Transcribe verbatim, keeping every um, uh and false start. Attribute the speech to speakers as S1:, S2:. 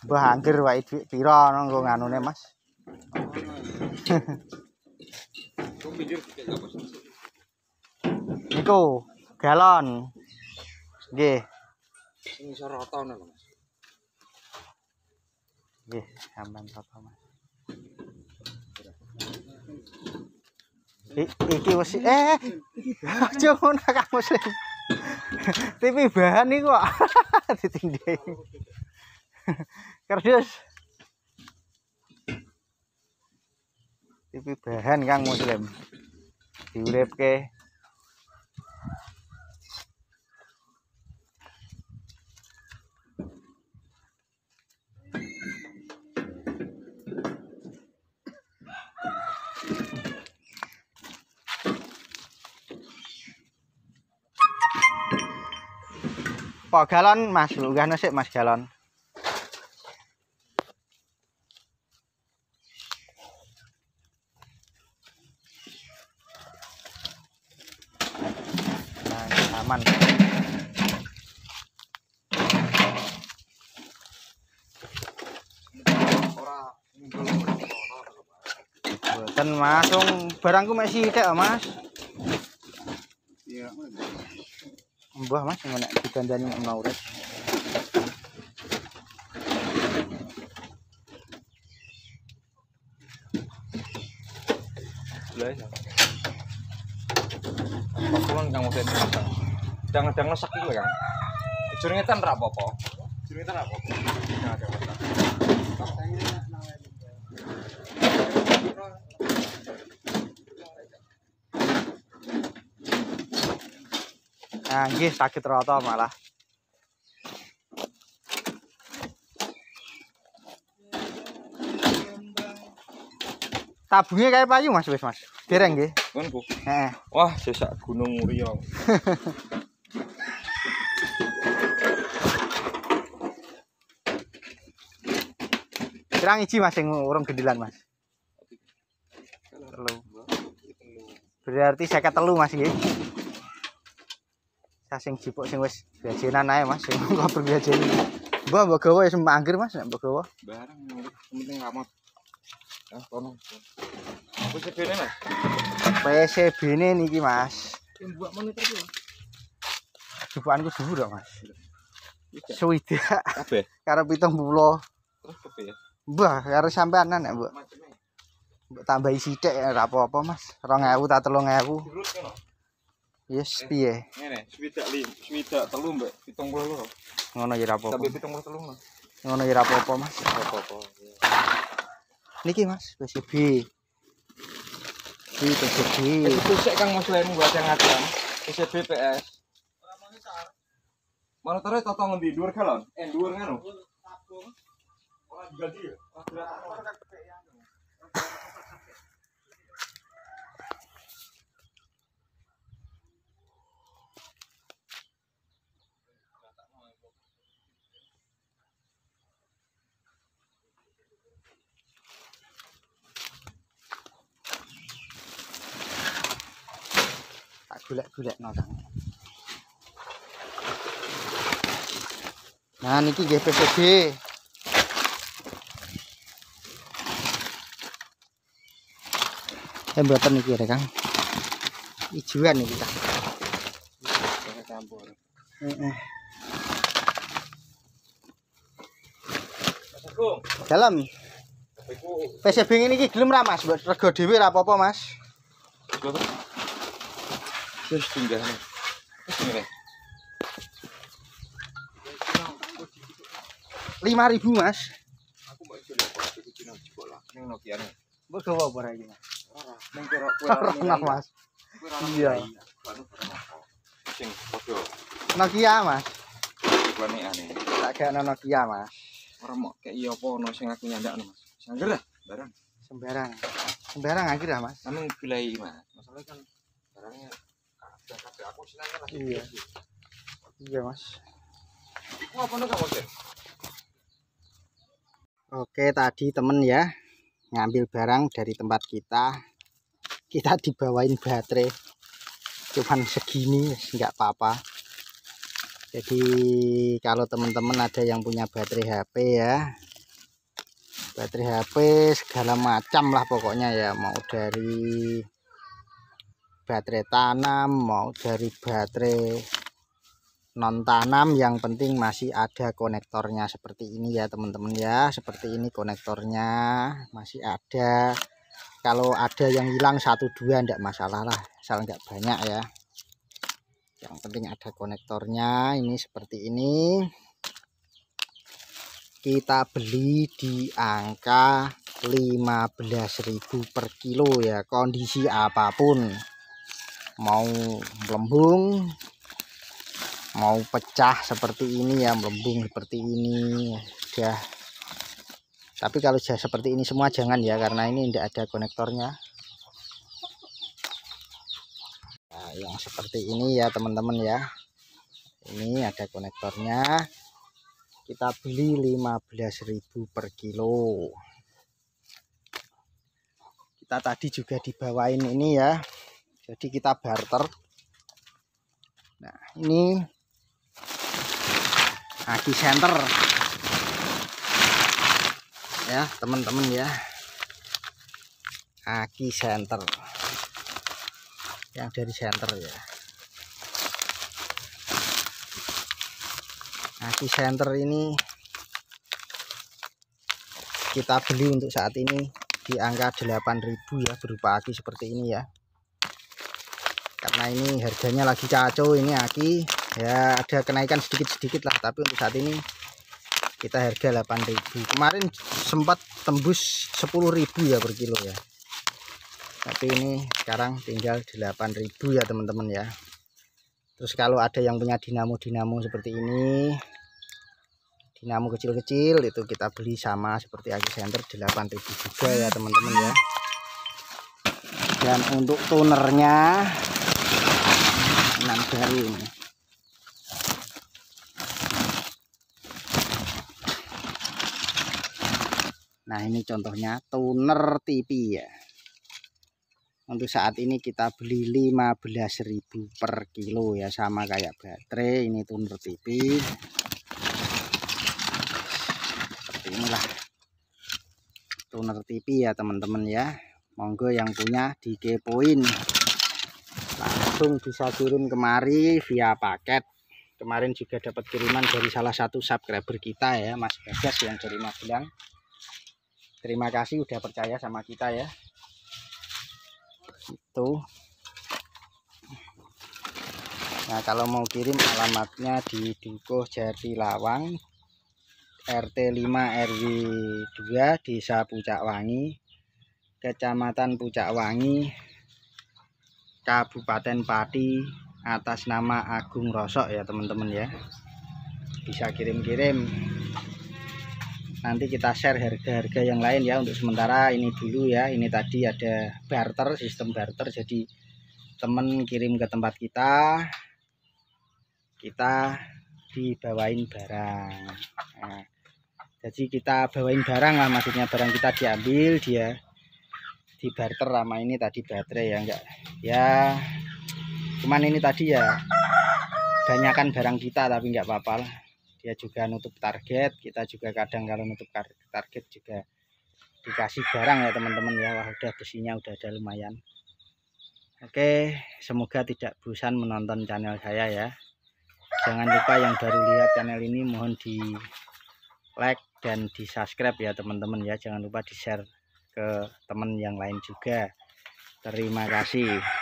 S1: Mbah angger wae dhuwit pira nggo nganune Mas. Niku galon. Nggih.
S2: Sing iso rata ngono lho Mas.
S1: Nggih, sampean rata Mas. I, iki wis eh aja ngono Kang Muslim. T V bahan nih kok ditinggi. Kardus. T V bahan Kang Muslim. Diuripke. Pak galon Mas, unggah sik Mas galon. Nah, aman.
S2: Ora
S1: Mboten Mas, wong barangku mek sithik Mas.
S2: iya.
S1: Mbah Mas nek dikandani ana urip.
S2: Lah ya. Pakulan Kang Usen. Dang-dang nesak iki Kang. Jur ngetan ra apa-apa. Jur ngetan ra apa-apa. Nah, ada apa.
S1: Nah, nggih sakit rata malah. Tabungnya kayak payu Mas wis Mas. Dereng nggih.
S2: Ngono.
S1: Heeh.
S2: Wah, sesak Gunung Muria.
S1: Kirang iji Mas sing urung gendilan Mas. Telu. Berarti seket telu Mas nggih. Sing jipuk sing wis gajenan ae Mas, sing kok bergajen. Mbah mbok gawa wis mangger Mas, nek mbok gawa.
S2: Barang penting amat. Ah, kono. Apa C B-ne Mas?
S1: P C B-ne niki Mas.
S2: Mbok monitor ku.
S1: Jupukanku dhuwur kok Mas. Swidak
S2: Kabeh.
S1: karo pitung puluh.
S2: Terus kepiye?
S1: Mbah, karo sampeanan nek mbok. Mbok tambahi sithik ora apa-apa Mas. dua ribu ta tiga ribu.
S2: Durut kono.
S1: Yes, piye?
S2: Ngene, swidak lim, swidak telu mbek pitung puluh loro.
S1: Ngono ya ora apa-apa.
S2: Sampai pitung puluh telu ngono.
S1: Ngono ya ora apa-apa Mas.
S2: Apa-apa.
S1: Niki Mas, P C B. Iki P C B.
S2: Itu sik Kang Mas Len buat yang ngatan. P C B P S. Ora monitor. Monitore toto ngendi dhuwur galon? Eh dhuwur ngono. Tabung. Ora diganti ya? Ora dilatakno.
S1: Tak golek-golekno Kang. Nah niki nggih P C B. Eh mboten niki ya Kang. Ijuan niki Kang.
S2: Campur.
S1: Heeh.
S2: Assalamualaikum.
S1: Dalam
S2: Iku
S1: P C B ngene iki gelem ra Mas? Mbok rego dhewe ra apa-apa Mas.
S2: berapa? Terus tinggal nih. Terus ngene.
S1: lima ribu Mas.
S2: Aku mau coba kok iki Cina jebol lah. Ning Nokia nih.
S1: Mbok gawa apa ra iki Mas?
S2: Ora, ning kira
S1: Ora enak Mas. Iya.
S2: Sing padha
S1: Nokia Mas.
S2: iklan aneh.
S1: Tak gak Nokia Mas.
S2: Ora mok kek iya apa ono sing aku nyandakno Mas. Sangger lah barang.
S1: Sembarang. Sembarang akhir lah Mas.
S2: Anu bilai Mas. Masalahnya kan barangnya kabeh kabeh aku senenge lagi.
S1: Iya. Iya Mas.
S2: Iku apa nih kamu Mas?
S1: Oke tadi temen ya ngambil barang dari tempat kita. Kita dibawain baterai. Cuman segini nggak apa-apa. Jadi kalau teman-teman ada yang punya baterai H P ya, baterai H P segala macam lah pokoknya ya, mau dari baterai tanam, mau dari baterai non tanam, yang penting masih ada konektornya seperti ini ya teman-teman ya. Seperti ini konektornya masih ada. Kalau ada yang hilang satu dua enggak masalah lah, asal enggak banyak ya. Yang penting ada konektornya. Ini seperti ini. Kita beli di angka lima belas ribu per kilo ya, kondisi apapun, mau melembung, mau pecah seperti ini ya, melembung seperti ini udah. Tapi kalau sudah seperti ini semua jangan ya, karena ini tidak ada konektornya. Nah, yang seperti ini ya teman-teman ya, ini ada konektornya. Kita beli lima belas ribu per kilo. Kita tadi juga dibawain ini ya, jadi kita barter. Nah ini aki center ya teman-teman ya, aki center yang dari center ya. Aki center ini kita beli untuk saat ini di angka delapan ribu ya, berupa aki seperti ini ya. Karena ini harganya lagi kacau ini aki ya, ada kenaikan sedikit-sedikit lah, tapi untuk saat ini kita harga delapan ribu. Kemarin sempat tembus sepuluh ribu ya per kilo ya, tapi ini sekarang tinggal delapan ribu ya teman-teman ya. Terus kalau ada yang punya dinamo-dinamo seperti ini, dinamo kecil-kecil, itu kita beli sama seperti aki center delapan ribu juga ya teman-teman ya. Dan untuk tunernya enam baru ini. Nah ini contohnya tuner T P ya. Untuk saat ini kita beli lima belas ribu per kilo ya, sama kayak baterai. Ini tuner T P seperti inilah, tuner T P ya teman-teman ya. Monggo yang punya dikepoin, langsung bisa kirim kemari via paket. Kemarin juga dapat kiriman dari salah satu subscriber kita ya, Mas Bagas yang dari Magelang. Terima kasih udah percaya sama kita ya. Itu. Nah kalau mau kirim alamatnya di Dukuh Jatilawang, R T lima R W dua, Desa Pucakwangi, Kecamatan Pucakwangi, Kabupaten Pati, atas nama Agung Rosok ya teman-teman ya. Bisa kirim-kirim. Nanti kita share harga-harga yang lain ya. Untuk sementara ini dulu ya. Ini tadi ada barter, sistem barter. Jadi temen kirim ke tempat kita, kita dibawain barang. Nah, jadi kita bawain barang lah, maksudnya barang kita diambil, dia di barter sama ini tadi baterai ya, enggak ya. Cuman ini tadi ya banyakan barang kita, tapi enggak apa-apa lah. Dia juga nutup target, kita juga kadang kalau nutup target juga dikasih barang ya teman-teman ya. Wah udah besinya udah ada lumayan. Oke, semoga tidak bosan menonton channel saya ya. Jangan lupa yang baru lihat channel ini mohon di like dan di subscribe ya teman-teman ya. Jangan lupa di share ke teman yang lain juga. Terima kasih.